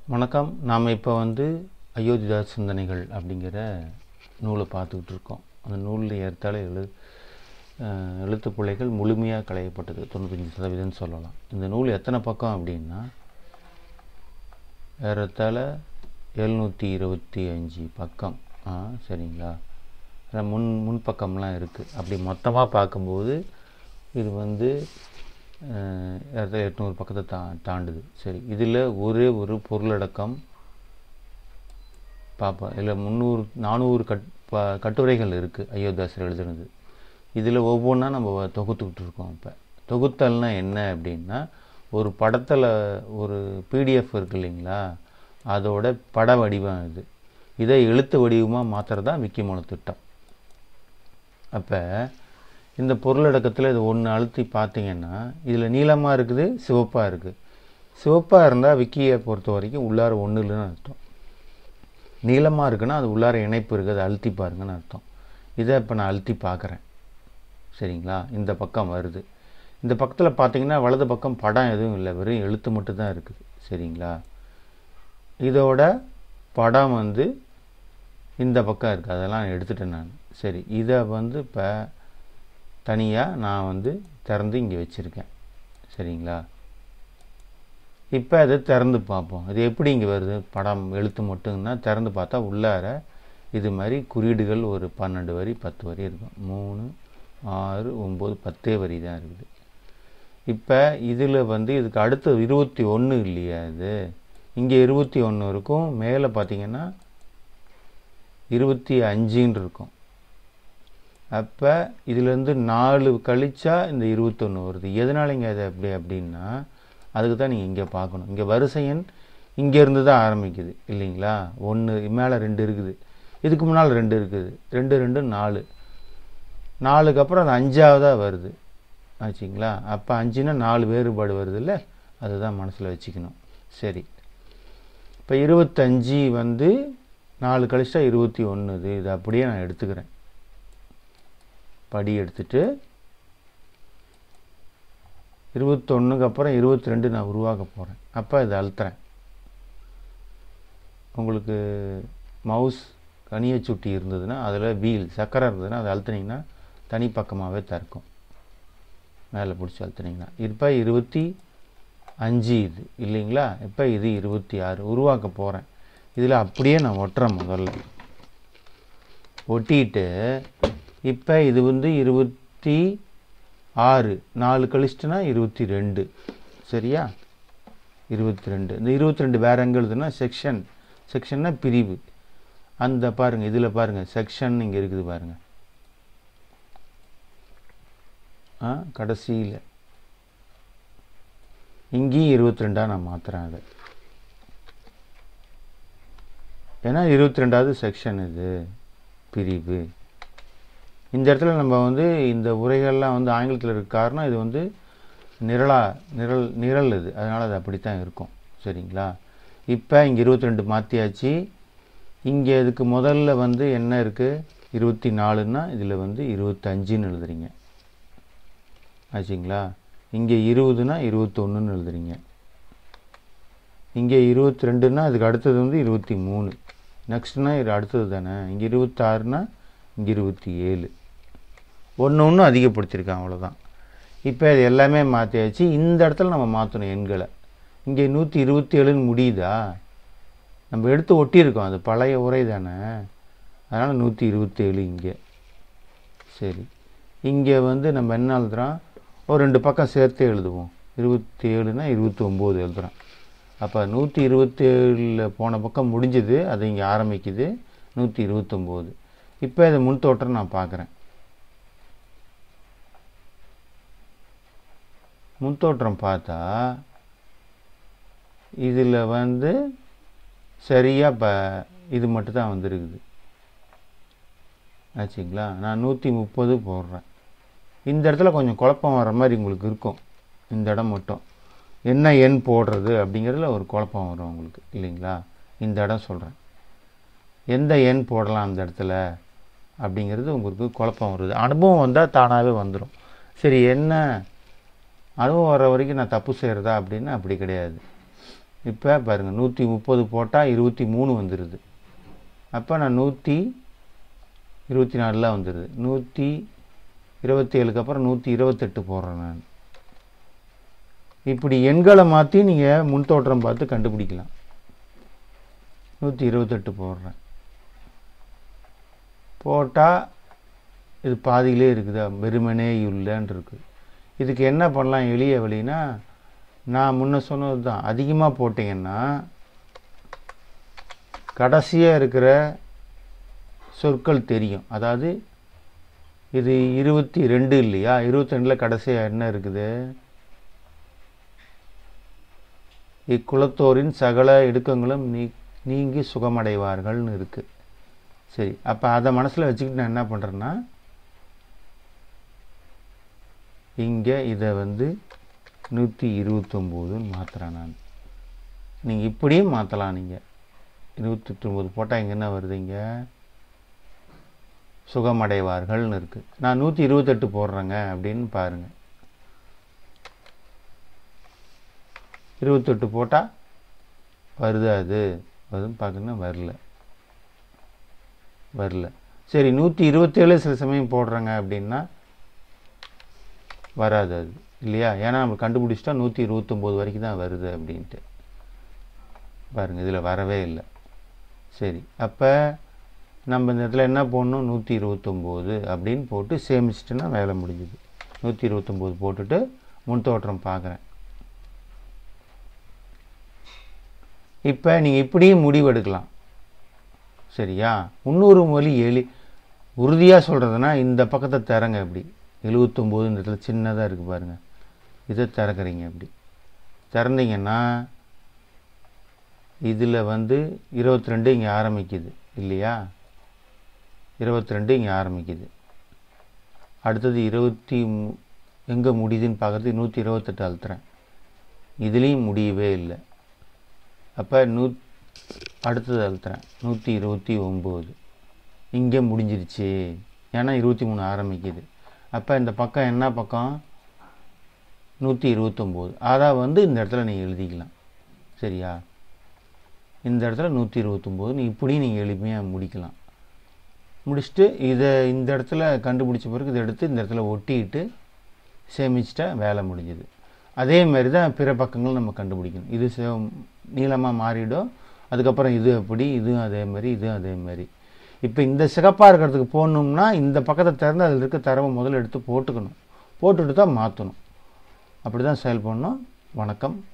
வணக்கம். நாம் இப்போ அயோத்திதாச சிந்தனைகள் அப்படிங்கிற நூலை பார்த்துக்கிட்டு இருக்கோம். அந்த நூலில் ஏற்றால எழுத்துப்பிழைகள் முழுமையாக களையப்பட்டது, 95% சொல்லலாம். இந்த நூல் எத்தனை பக்கம் அப்படின்னா ஏறத்தாழ 725 பக்கம். சரிங்களா? முன்பக்கம்லாம் இருக்குது. அப்படி மொத்தமாக பார்க்கும்போது இது ஏறத்தாழ 800 பக்கத்தை தாண்டுது. சரி, இதில் ஒரே ஒரு பொருளடக்கம் பார்ப்போம். இதில் 400 கட்டுரைகள் இருக்குது அயோத்திதாசர் எழுதுனது. இதில் ஒவ்வொன்றா நம்ம தொகுத்துக்கிட்டு இருக்கோம். இப்போ தொகுத்தல்னா என்ன அப்படின்னா, ஒரு படத்தில் ஒரு பிடிஎஃப் இருக்குது இல்லைங்களா, அதோட பட வடிவம் இது. இதை எழுத்து வடிவமாக மாற்றுறது தான் விக்கிமூல திட்டம். அப்போ இந்த பொருளடக்கத்தில் இது ஒன்று அழுத்தி பார்த்தீங்கன்னா, இதில் நீளமாக இருக்குது, சிவப்பாக இருக்குது. சிவப்பாக இருந்தால் விக்கியை பொறுத்த வரைக்கும் உள்ளார ஒன்று இல்லைன்னு அர்த்தம். நீளமாக இருக்குன்னா அது உள்ளார இணைப்பு இருக்குது, அதை அழுத்தி பாருங்கன்னு அர்த்தம். இதை இப்போ நான் அழுத்தி பார்க்குறேன். சரிங்களா? இந்த பக்கம் வருது. இந்த பக்கத்தில் பார்த்தீங்கன்னா வலது பக்கம் படம் எதுவும் இல்லை, வெறும் எழுத்து மட்டும்தான் இருக்குது. சரிங்களா? இதோட படம் இந்த பக்கம் இருக்குது, அதெல்லாம் எடுத்துட்டேன் நான். சரி, இதை இப்போ தனியாக நான் திறந்து இங்கே வச்சுருக்கேன். சரிங்களா? இப்போ அதை திறந்து பார்ப்போம். இது எப்படி இங்கே வருது? படம் எழுத்து மட்டும்னா திறந்து பார்த்தா உள்ளார இது மாதிரி குறியீடுகள் ஒரு 12 வரி 10 வரி இருக்கும். 3 6 9 10 வரி தான் இருக்குது. இப்போ இதில் இதுக்கு அடுத்து 21 இல்லையா? இது இங்கே 21 இருக்கும். மேலே பார்த்தீங்கன்னா 25 இருக்கும். அப்போ இதிலேருந்து 4 கழிச்சா இந்த 21 வருது. எதனால இங்கே அது அப்படின்னா, அதுக்கு தான் நீங்கள் இங்கே பார்க்கணும். இங்கே வரிசை எண் இங்கேருந்து தான் ஆரம்பிக்குது இல்லைங்களா? 1 மேலே 2 இருக்குது, இதுக்கு முன்னால் 2 இருக்குது, 2 2 4, 4க்கு அப்புறம் அது 5ஆவதாக வருது ஆச்சுங்களா? அப்போ 5ன்னா 4 வேறுபாடு வருது இல்லை? அதுதான் மனசில் வச்சுக்கணும். சரி, இப்போ 25 4 கழிச்சா 21. இது அப்படியே நான் எடுத்துக்கிறேன். படி எடுத்துட்டு 21க்கு அப்புறம் 22 நான் உருவாக்க போகிறேன். அப்போ இதை அழுத்துறேன். உங்களுக்கு மவுஸ் கனியை சுட்டி இருந்ததுன்னா, அதில் வீல் சக்கரை இருந்ததுன்னா அதை அழுத்துனீங்கன்னா தனி பக்கமாகவே திறக்கும். மேலே பிடிச்சி அழுத்துனீங்கன்னா இப்போ 25 இது இல்லைங்களா? இப்போ இது 26 உருவாக்க போகிறேன். இதில் அப்படியே நான் ஒட்டுறேன். முதல்ல ஒட்டிட்டு இப்போ இது 26, 4 கழிச்சிட்டுனா 22. சரியா? 22. இந்த 22 வேறு எங்கே எழுதுனா செக்ஷன்னா பிரிவு. அந்த பாருங்கள், இதில் பாருங்கள் செக்ஷன் இங்கே இருக்குது பாருங்கள். கடைசியில் இங்கேயும் 22 நான் மாற்றுறேன் அதை. ஏன்னா 22வது செக்ஷன், இது பிரிவு. இந்த இடத்துல நம்ம இந்த உரைகள்லாம் ஆங்கிலத்தில் இருக்க காரணம் இது நிரல் இது, அதனால் அது அப்படித்தான் இருக்கும். சரிங்களா? இப்போ இங்கே 22 மாற்றியாச்சு. இங்கே இதுக்கு முதல்ல என்ன இருக்குது? 24ன்னா இதில் 25ன்னு எழுதுறீங்க ஆச்சுங்களா? இங்கே 20னா 21ன்னு எழுதுறீங்க. இங்கே 22ன்னா இதுக்கு அடுத்தது 23. நெக்ஸ்ட்னா இது அடுத்தது தானே. இங்கே 26ன்னா இங்கே 27. ஒன்று அதிகப்படுத்தியிருக்கான், அவ்வளோதான். இப்போ இது எல்லாமே மாற்றியாச்சு. இந்த இடத்துல நம்ம மாற்றணும் எண்களை. இங்கே 127ன்னு முடியுதா? நம்ம எடுத்து ஒட்டியிருக்கோம், அது பழைய உரை தானே, அதனால் 127 இங்கே. சரி, இங்கே நம்ம என்ன எழுதுகிறோம்? ஒரு 2 பக்கம் சேர்த்து எழுதுவோம். 27னா 29 எழுதுகிறோம். அப்போ 127 போன பக்கம் முடிஞ்சது, அது இங்கே ஆரம்பிக்குது 129. இப்போ இதை முன் தோற்றம் நான் பார்க்குறேன். முன்தோற்றம் பார்த்தா இதில் சரியாக இப்போ இது மட்டும்தான் வந்திருக்குது ஆச்சுங்களா? நான் 130 போடுறேன். இந்த இடத்துல கொஞ்சம் குழப்பம் வர மாதிரி உங்களுக்கு இருக்கும். இந்த இடம் மட்டும் என்ன எண் போடுறது அப்படிங்கிறதுல ஒரு குழப்பம் வரும் உங்களுக்கு இல்லைங்களா? இந்த இடம் சொல்கிறேன், எந்த எண் போடலாம் அந்த இடத்துல அப்படிங்கிறது உங்களுக்கு குழப்பம் வருது. அனுபவம் வந்தால் தானாகவே வந்துடும். சரி, என்ன அனுபவம் வர வரைக்கும் நான் தப்பு செய்கிறதா அப்படின்னா அப்படி கிடையாது. இப்போ பாருங்கள் 130 போட்டால் 23 வந்துடுது. அப்போ நான் 124 வந்துடுது. 127க்கு அப்புறம் 128 போடுறேன் நான். இப்படி எண்களை மாற்றி நீங்கள் முன்தோற்றம் பார்த்து கண்டுபிடிக்கலாம். 128 போடுறேன். போட்டால் இது பாதியிலே இருக்குதா, வெறுமனே இல்லைன்னு இருக்குது. இதுக்கு என்ன பண்ணலாம்? எளிய வழினா நான் முன்ன சொன்னது தான். அதிகமாக போட்டிங்கன்னா கடைசியாக இருக்கிற சொற்கள் தெரியும். அதாவது இது 22 இல்லையா, 22ல் கடைசியாக என்ன இருக்குது? இக்குலத்தோரின் சகல இடுக்கங்களும் நீங்கி சுகமடைவார்கள்னு இருக்குது. சரி, அப்போ அதை மனசில் வச்சுக்கிட்டு நான் என்ன பண்ணுறேன்னா, இங்கே இதை 129ன்னு மாற்றுறேன் நான். நீங்கள் இப்படியும் மாற்றலாம். நீங்கள் 129 போட்டால் இங்கே என்ன வருது? இங்கே சுகமடைவார்கள்னு இருக்குது. நான் 128 போடுறேங்க அப்படின்னு பாருங்கள். 28 போட்டால் வருது, அது வருதுன்னு பார்க்கணுன்னா வரல. சரி, 127 சில சமயம் போடுறாங்க அப்படின்னா வராது அது இல்லையா? ஏன்னா நம்ம கண்டுபிடிச்சிட்டா 129 வரைக்கும் தான் வருது அப்படின்ட்டு. பாருங்கள், இதில் வரவே இல்லை. சரி, அப்போ நம்ம இந்த இடத்துல என்ன போடணும்? 129 அப்படின்னு போட்டு சேமிச்சிட்டுன்னா வேலை முடிஞ்சுது. 129 போட்டுட்டு முன்தோற்றம் பார்க்குறேன். இப்போ நீங்கள் இப்படியும் முடிவெடுக்கலாம். சரியா? இன்னொரு மொழி உறுதியாக சொல்கிறதுனா இந்த பக்கத்தை திறங்க. இப்படி 79 இந்த இடத்துல சின்னதாக இருக்குது பாருங்கள். இதை திறக்கிறீங்க. இப்படி திறந்தீங்கன்னா இதில் 22 இங்கே ஆரம்பிக்குது இல்லையா? 22 இங்கே ஆரம்பிக்குது. அடுத்தது 20 எங்கே முடியுதுன்னு பார்க்குறது 128 அழுத்துறேன். இதுலேயும் முடியவே இல்லை. அப்போ அடுத்தது அழுத்துறேன் 129. இங்கே முடிஞ்சிருச்சு. ஏன்னா 23 ஆரம்பிக்குது. அப்போ இந்த பக்கம் என்ன பக்கம்? 129. அதான் இந்த இடத்துல நீங்கள் எழுதிக்கலாம். சரியா? இந்த இடத்துல 129 இப்படி நீங்கள் எளிமையாக முடிக்கலாம். முடிச்சுட்டு இதை இந்த இடத்துல கண்டுபிடிச்ச பிறகு இதை எடுத்து இந்த இடத்துல ஒட்டிட்டு சேமிச்சிட்டா வேலை முடிஞ்சுது. அதே மாதிரி தான் பிற பக்கங்கள் நம்ம கண்டுபிடிக்கணும். இது நீளமாக மாறிடும். அதுக்கப்புறம் இது அப்படி, இதுவும் அதே மாதிரி, இதுவும் அதே மாதிரி. இப்போ இந்த சிகப்பாக இருக்கிறதுக்கு போடணும்னா இந்த பக்கத்தை திறந்து அதில் இருக்க தரவை முதல்ல எடுத்து போட்டுக்கணும். போட்டுட்டு தான் மாற்றணும். அப்படி தான் செயல் பண்ணணும். வணக்கம்.